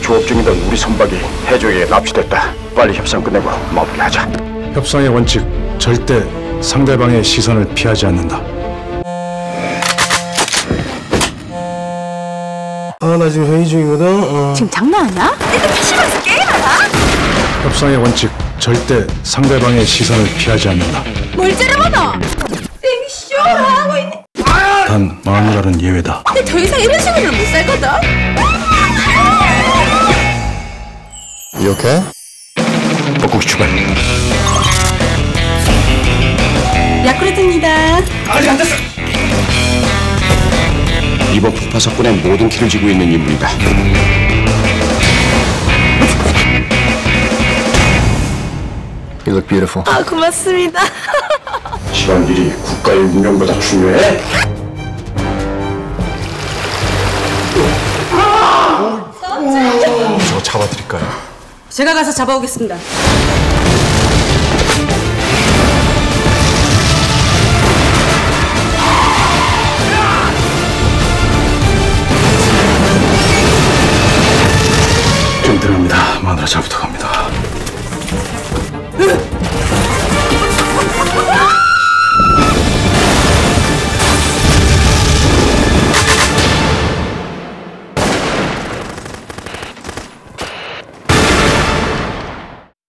조업 중이던 우리 선박이 해적에게 납치됐다. 빨리 협상 끝내고 마무리하자. 협상의 원칙, 절대 상대방의 시선을 피하지 않는다. 나 지금 회의 중이거든. 지금 장난하냐? 애들 PC방에서 게임하나? 협상의 원칙, 절대 상대방의 시선을 피하지 않는다. 뭘 째려보노? 생쇼 하고 있네. 단 마누라는 예외다. 근데 더 이상 이런 식으로는 못 살거든? 이렇게? 뻐꾸기 출발. 야쿠르트입니다. 아직 안 됐어. 이번 폭파 사건의 모든 키를 쥐고 있는 인물이다. You look beautiful. 아, 고맙습니다. 집안일이 국가의 운명보다 중요해? 저 잡아드릴까요? 제가 가서 잡아오겠습니다. 좀 들어갑니다. 마누라 잘 부탁합니다.